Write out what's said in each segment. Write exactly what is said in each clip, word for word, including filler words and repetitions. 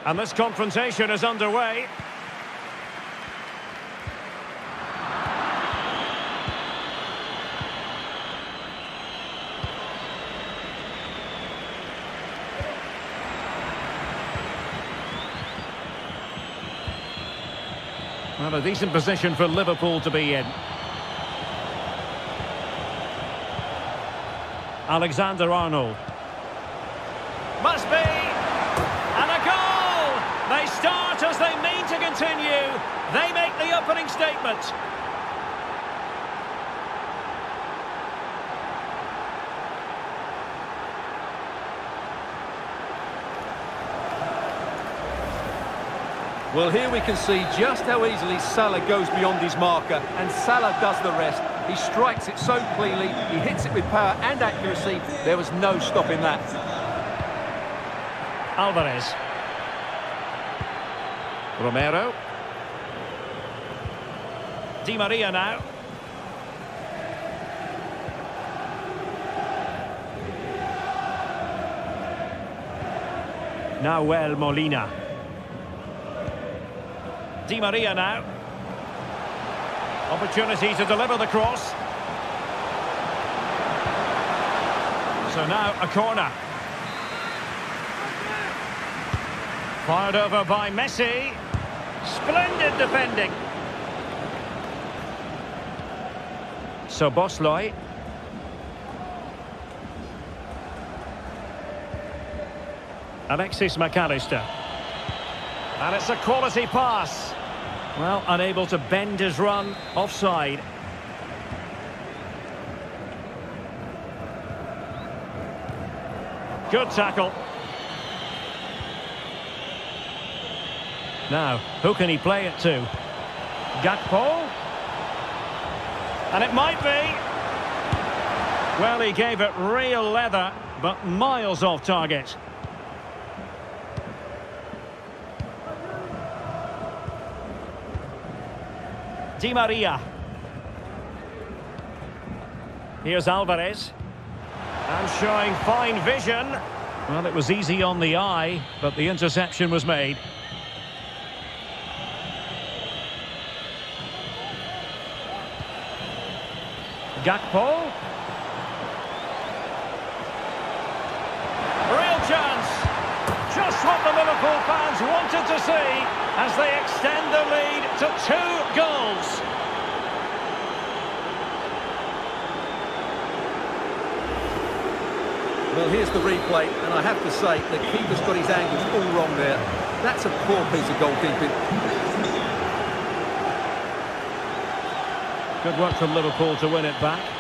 And this confrontation is underway. Well, a decent position for Liverpool to be in. Alexander-Arnold. Must be! And a goal! They start as they mean to continue. They make the opening statement. Well, here we can see just how easily Salah goes beyond his marker, and Salah does the rest. He strikes it so cleanly, he hits it with power and accuracy. There was no stopping that. Alvarez. Romero. Di Maria now. Nahuel Molina. Di Maria now. Opportunity to deliver the cross. So now a corner. Fired over by Messi. Splendid defending. Szoboszlai. Alexis McAllister. And it's a quality pass. Well, unable to bend his run, offside. Good tackle. Now, who can he play it to? Gakpo? And it might be. Well, he gave it real leather, but miles off target. Di Maria. Here's Alvarez. And showing fine vision. Well, it was easy on the eye, but the interception was made. Gakpo. Real chance. Just what the Liverpool fans wanted to see as they extend the lead to two goals. Well, here's the replay, and I have to say, the keeper's got his angles all wrong there. That's a poor piece of goalkeeping. Good work from Liverpool to win it back.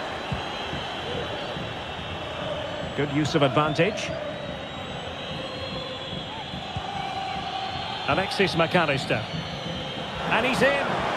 Good use of advantage. Alexis McAllister. And he's in.